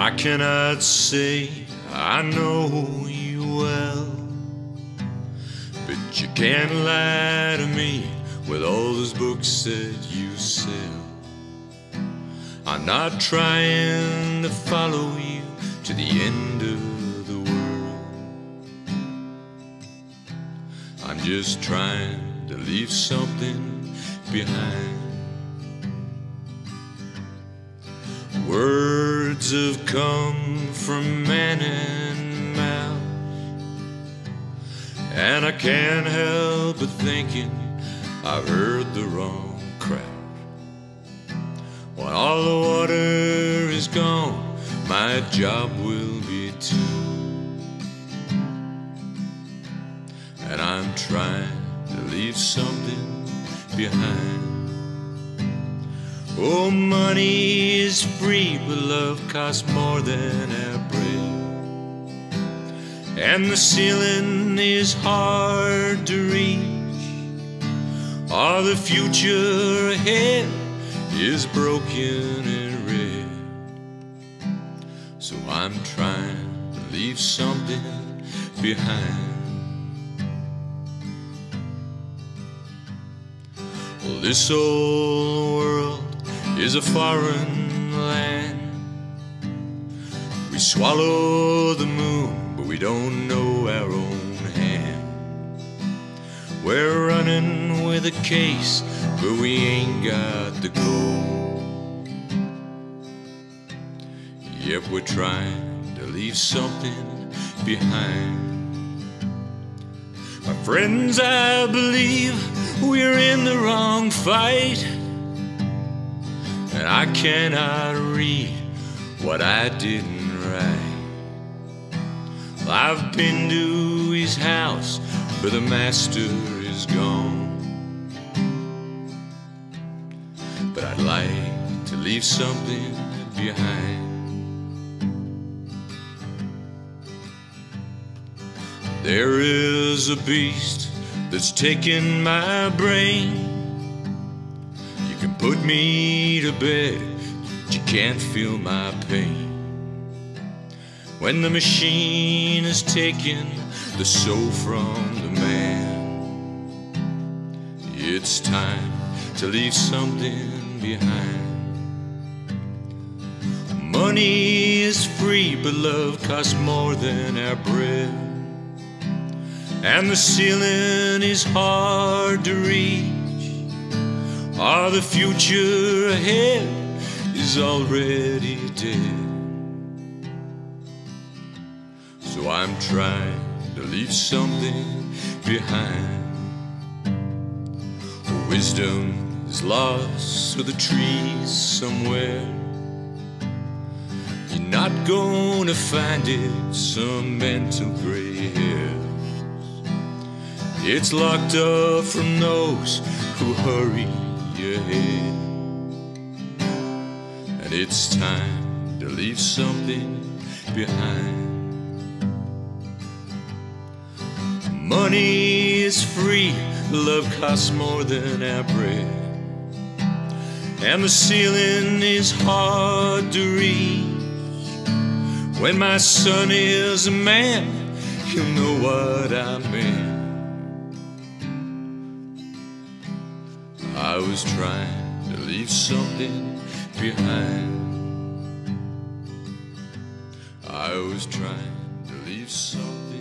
I cannot say I know you well, but you can't lie to me with all those books that you sell. I'm not trying to follow you to the end of the world. I'm just trying to leave something behind. Words have come from man and mouse, and I can't help but thinking I've heard the wrong crowd. When all the water is gone, my job will be too, and I'm trying to leave something behind. Oh, money is free, but love costs more than our bread, and the ceiling is hard to reach. Oh, the future ahead is broken and red, so I'm trying to leave something behind. Well, this old world is a foreign land. We swallow the moon, but we don't know our own hand. We're running with a case, but we ain't got the gold. Yep, we're trying to leave something behind. My friends, I believe we're in the wrong fight, and I cannot read what I didn't write. I've been to his house, but the master is gone. But I'd like to leave something behind. There is a beast that's taken my brain. You can put me to bed, but you can't feel my pain. When the machine has taken the soul from the man, it's time to leave something behind. Money is free, but love costs more than our bread, and the ceiling is hard to reach. Oh, the future ahead is already dead, so I'm trying to leave something behind. Wisdom is lost with the trees somewhere. You're not gonna find it, some mental gray hairs. It's locked up from those who hurry ahead, and it's time to leave something behind. Money is free, love costs more than our bread, and the ceiling is hard to reach. When my son is a man, he'll know what I mean. I was trying to leave something behind. I was trying to leave something